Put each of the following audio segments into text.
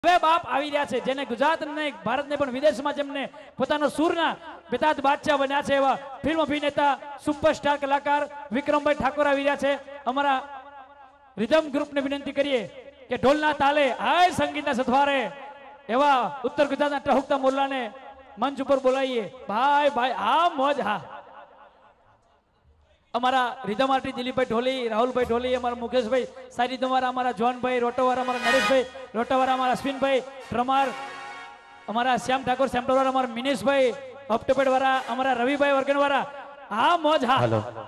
હવે બાપ આવી રહ્યા છે જેને ગુજરાત ને ભારત ને પણ વિદેશમાં જેમને પોતાનો સૂરના બેતાજ બાદશાહ બન્યા છે એવા ફિલ્મ અભિનેતા સુપરસ્ટાર કલાકાર વિક્રમભાઈ ઠાકોર આવી રહ્યા છે। અમારા रिदम ग्रुप ने विनंती करिए कि ढोलना ताले हाय संगीतना सथवारे एवा उत्तर गुजरातना टहुकता मोरला ने मंच पर बोलाइए। भाई भाई आ मौज हा अमरा रिदम आर्टिस्ट दिलीप भाई ढोली, राहुल भाई ढोली, अमरा मुकेश भाई सारी तुम्हारा, अमरा जॉन भाई रोटोवारा, अमरा नरेश भाई रोटोवारा, अमरा अश्विन भाई ड्रमर, अमरा श्याम ठाकुर सैम्पलवारा, अमरा मिनेश भाई ऑप्टोपेड वाला, अमरा रवि भाई वर्गन वाला आ मौज हा।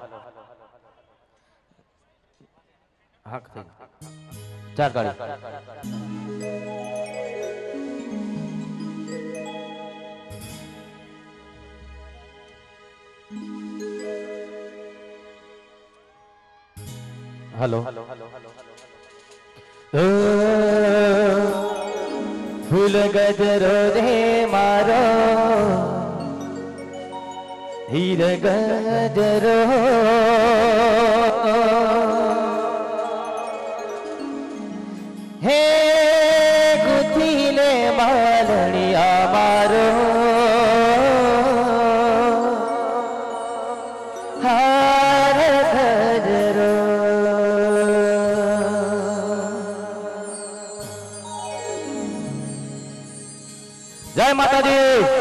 चार गाड़ी हेलो फूल गजरो रे मारो हीर गजरो हे गुथीले बालनिया मारो हार गजरो जय माता दी।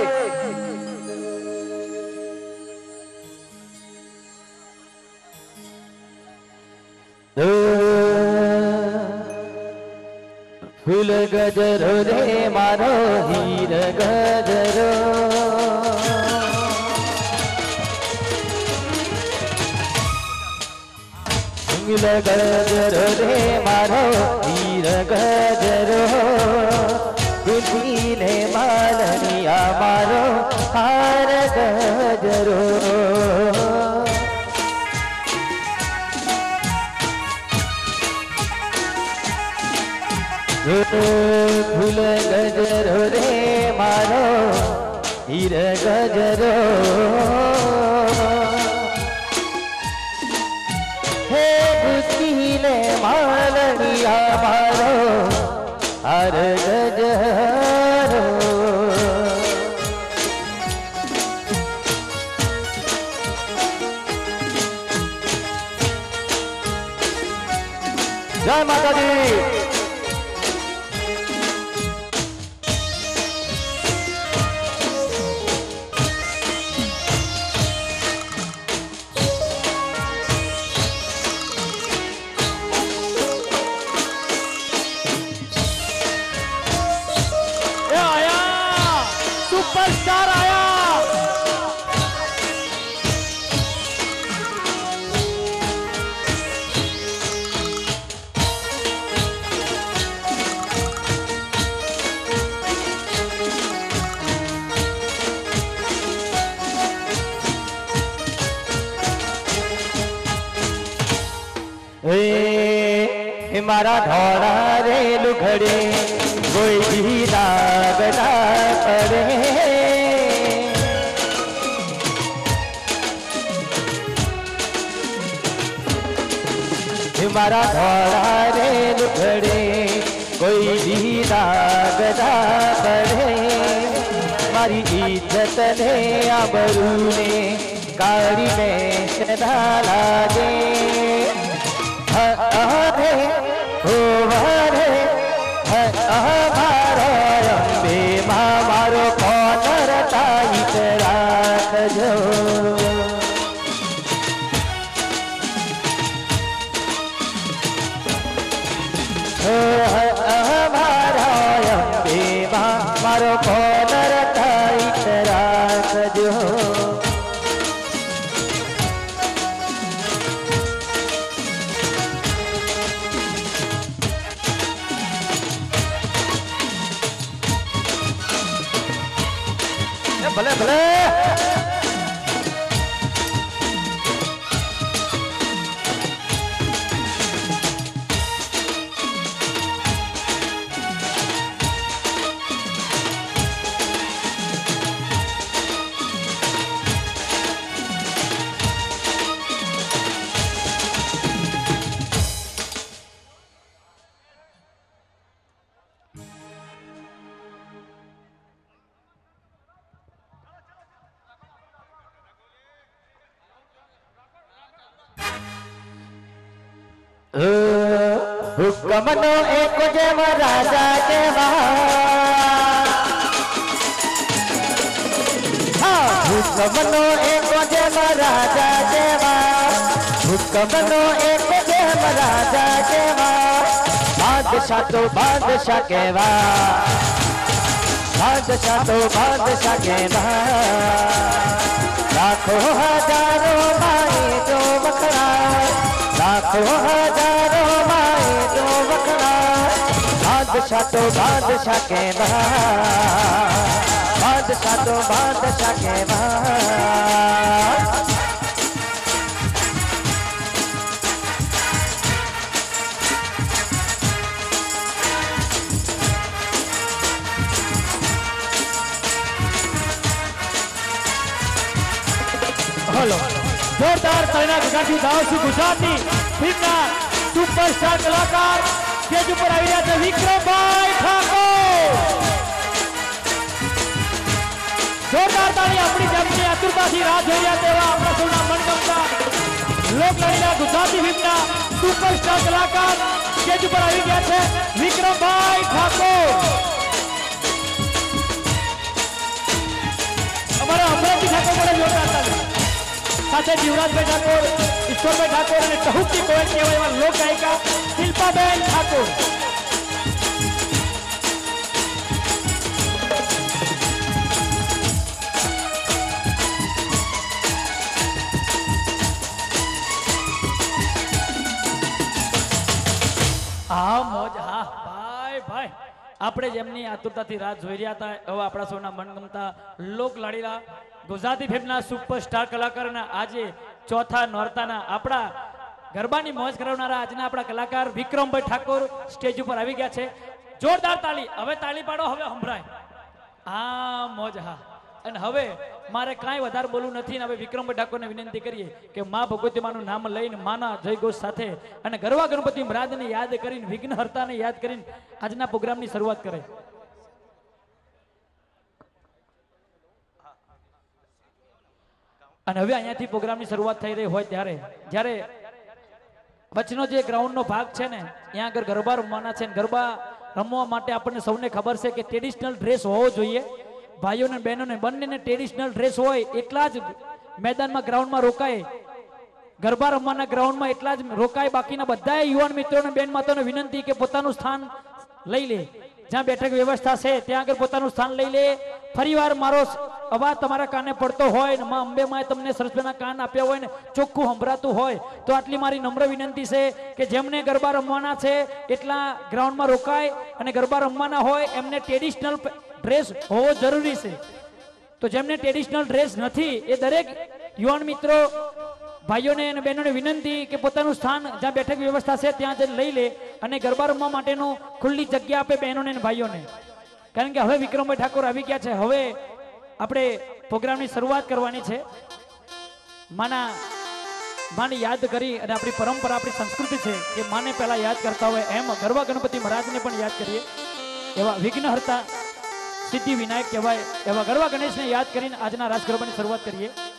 फूल गजरो रे मारो हीर गजरो फूल गजरो रे मारो हीर गजरो गुथीले मालनिया मारो हार गजरो फूल गजरो रे मारो हीर गजरो हे गुथीले मालनिया मारो हार गजरो जय माता दी। सुपरस्टार आया मारा धोड़ा रे लुखड़े कोई भी दाग ना पड़े मारा धोड़ा रे लुखड़े कोई भी दाग ना पड़े मारी इज्जत ने आबरू ने कारी में सदा लागे हरे हो हरे हमारो अम्बे माँ मारो कौन रटाई राखजो हमारा अम्बे माँ मारो कौन रटाई राखजो भले भले હુકમનો એક જેમ રાજા કેવા હુકમનો એક જેમ રાજા કેવા હુકમનો એક જેમ રાજા કેવા બાદશાહ તો બાદશાહ કેવા બાદશાહ તો બાદશાહ કેવા લાખો હજારો માએ જો વખણાય લાખો હજારો માએ જો વખણાય બાદશાહ તો બાદશાહ કેવા બાદશાહ તો બાદશાહ કેવા હલો જોરદાર તાળીના ગગનથી ધાવશું ગુજરાતની ફિલ્મના સુપરસ્ટાર કલાકાર સ્ટેજ ઉપર આવી રહ્યા છે વિક્રમભાઈ ઠાકોર જોરદાર તાળી આપણી જેમની આતુરતાથી રાહ જોઈ રહ્યા તેવા આપણા સૌના મનગમતા લોકલાડીલા ગુજરાતી ફિલ્મના સુપરસ્ટાર કલાકાર સ્ટેજ ઉપર આવી ગયા છે વિક્રમભાઈ ઠાકોર અમારા અમરાજી ઠાકોર જોડે જોરદાર તાળી સાથે જીવરાજભાઈ ઠાકોર ઈશ્વરભાઈ ઠાકોર અને ટહુકી કોયલ કહેવાય એવા લોક ગાયિકા શિલ્પાબેન ઠાકોર હા મોજ હા ભાઈ ભાઈ આપણે જેમની આતુરતાથી રાહ જોઈ રહ્યા હતા એવા આપણા સૌના મનગમતા લોક લાડીલા ગુજરાતી ફિલ્મના સુપરસ્ટાર કલાકારના આજે ચોથા નોરતાના આપણા ગરબાની મોજ કરાવનારા આજના આપણા કલાકાર વિક્રમભાઈ ઠાકોર સ્ટેજ ઉપર આવી ગયા છે જોરદાર તાળી હવે તાળી પાડો હવે સંભળાય હા મોજ હા અને હવે મારે કાંઈ વધારે બોલવું નથી ને હવે વિક્રમભાઈ ઠાકોરને વિનંતી કરીએ કે મા ભગવતીમાનું નામ લઈને માના જયઘોષ સાથે અને ગરવા ગણપતિ મહારાજને યાદ કરીને વિઘ્નહર્તાને યાદ કરીને આજના પ્રોગ્રામની શરૂઆત કરે અને હવે અહીંયાથી પ્રોગ્રામની શરૂઆત થઈ રહી હોય ત્યારે જ્યારે વચનો જે ગ્રાઉન્ડનો ભાગ છે ને ત્યાં આગળ ગરબા રમવાના છે ગરબા રમવા માટે આપણને સૌને ખબર છે કે ટ્રેડિશનલ ડ્રેસ હોવો જોઈએ ભાઈઓને બહેનોને બંનેને ટ્રેડિશનલ ડ્રેસ હોય એટલા જ મેદાનમાં ગ્રાઉન્ડમાં રોકાય ગરબા રમવાના ગ્રાઉન્ડમાં એટલા જ રોકાય બાકીના બધા યુવાન મિત્રોને બેન માતાઓને વિનંતી કે પોતાનું સ્થાન લઈ લે જ્યાં બેઠક વ્યવસ્થા છે ત્યાં આગળ પોતાનું સ્થાન લઈ લે ફરીવાર મારો અવાજ તમારા કાને પડતો હોય ને માં અંબે માએ તમને સરસ્વતીના કાન આપ્યા હોય ને ચોખ્ખું સંભળાતું હોય તો આટલી મારી નમ્ર વિનંતી છે કે જેમને ગરબા રમવાના છે એટલા ગ્રાઉન્ડમાં રોકાય અને ગરબા રમવાના હોય એમને ટ્રેડિશનલ ડ્રેસ હોવો જરૂરી છે તો જેમને ટ્રેડિશનલ ડ્રેસ નથી એ દરેક યુવાન મિત્રો ભાઈઓને અને બહેનોને વિનંતી કે પોતાનું સ્થાન જ્યાં બેઠક વ્યવસ્થા છે ત્યાં જ લઈ લે અને ગરબા રમવા માટેનું ખુલ્લી જગ્યા આપે બહેનોને અને ભાઈઓને કારણ કે હવે વિક્રમભાઈ ઠાકોર આવી ગયા છે હવે આપણે પ્રોગ્રામની શરૂઆત કરવાની છે માને યાદ કરી અને આપણી પરંપરા આપણી સંસ્કૃતિ છે કે માને પહેલા યાદ કરતા હોય એમ ગરવા ગણપતિ મહારાજને પણ યાદ કરીએ એવા વિઘ્નહર્તા સિદ્ધિ વિનાયક કહેવાય એવા ગરવા ગણેશને યાદ કરીને આજના રાસ ગરબાની શરૂઆત કરીએ